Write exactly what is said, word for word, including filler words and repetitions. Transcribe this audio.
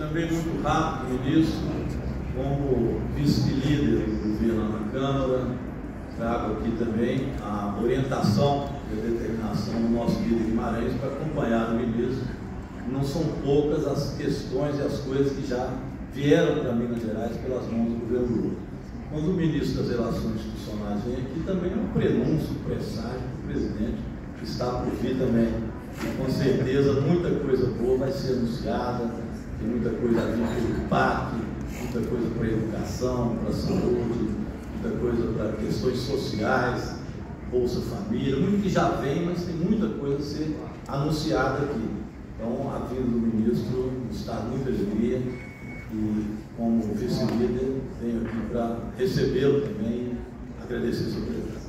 também muito rápido, ministro, como vice-líder do governo na Câmara, trago aqui também a orientação e a determinação do nosso líder Guimarães para acompanhar o ministro. Não são poucas as questões e as coisas que já vieram para Minas Gerais pelas mãos do governo Lula. Quando o ministro das Relações Institucionais vem aqui, também é um prenúncio, um presságio do presidente, que está por vir também. E, com certeza, muita coisa boa vai ser anunciada, tem muita coisa a vir pelo P A C, muita coisa para a educação, para a saúde, muita coisa para questões sociais, Bolsa Família, muito que já vem, mas tem muita coisa a ser anunciada aqui. Então, a vinda do ministro nos dá muita alegria e, como vice-líder, venho aqui para recebê-lo também e agradecer a sua presença.